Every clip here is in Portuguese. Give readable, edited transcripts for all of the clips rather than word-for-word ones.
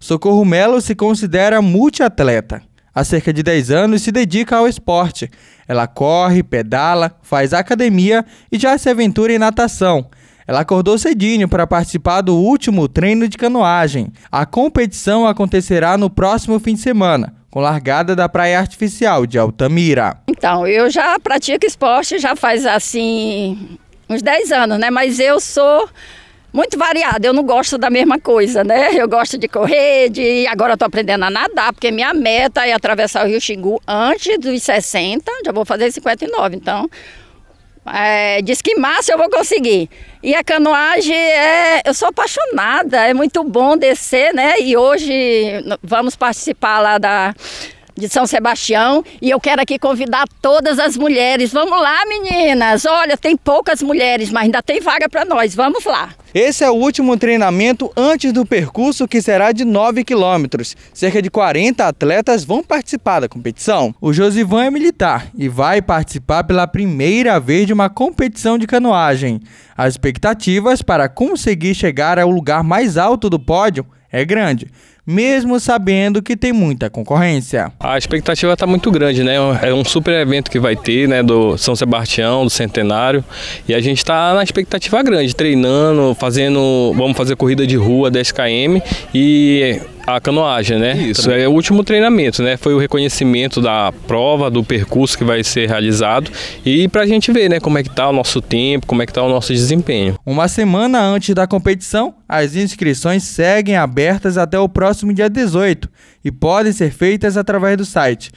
Socorro Melo se considera multiatleta. Há cerca de 10 anos se dedica ao esporte. Ela corre, pedala, faz academia e já se aventura em natação. Ela acordou cedinho para participar do último treino de canoagem. A competição acontecerá no próximo fim de semana, com largada da Praia Artificial de Altamira. Então, eu já pratico esporte já faz assim uns 10 anos, né? Mas eu sou muito variada, eu não gosto da mesma coisa, né? Eu gosto de correr, agora estou aprendendo a nadar, porque minha meta é atravessar o Rio Xingu antes dos 60, já vou fazer 59, então diz que em março eu vou conseguir. E a canoagem, eu sou apaixonada, é muito bom descer, né? E hoje vamos participar lá de São Sebastião e eu quero aqui convidar todas as mulheres. Vamos lá, meninas! Olha, tem poucas mulheres, mas ainda tem vaga para nós. Vamos lá! Esse é o último treinamento antes do percurso, que será de 9 quilômetros. Cerca de 40 atletas vão participar da competição. O Josivan é militar e vai participar pela primeira vez de uma competição de canoagem. As expectativas para conseguir chegar ao lugar mais alto do pódio é grande, mesmo sabendo que tem muita concorrência. A expectativa está muito grande, né? É um super evento que vai ter, né, do São Sebastião, do Centenário, e a gente está na expectativa grande, treinando, vamos fazer corrida de rua 10 km e a canoagem, né? Isso é o último treinamento, né? Foi o reconhecimento da prova, do percurso que vai ser realizado e para a gente ver, né, como é que está o nosso tempo, como é que está o nosso desempenho. Uma semana antes da competição, as inscrições seguem abertas até o próximo dia 18 e podem ser feitas através do site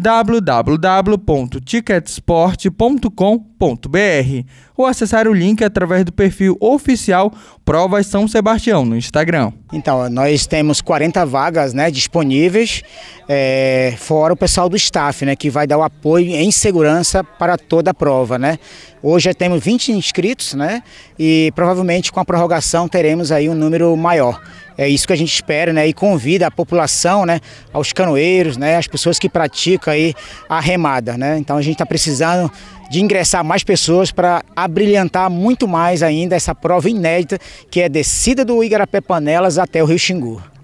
www.ticketsport.com.br ou acessar o link através do perfil oficial Provas São Sebastião no Instagram. Então, nós temos 40 vagas, né, disponíveis, fora o pessoal do staff, né, que vai dar o apoio em segurança para toda a prova, né. Hoje já temos 20 inscritos, né, e provavelmente com a prorrogação teremos aí um número maior. É isso que a gente espera, né, e convida a população, né, aos canoeiros, né, as pessoas que praticam aí a remada, né. Então a gente está precisando de ingressar mais pessoas para abrilhantar muito mais ainda essa prova inédita, que é a descida do Igarapé Panelas até o Rio Xingu.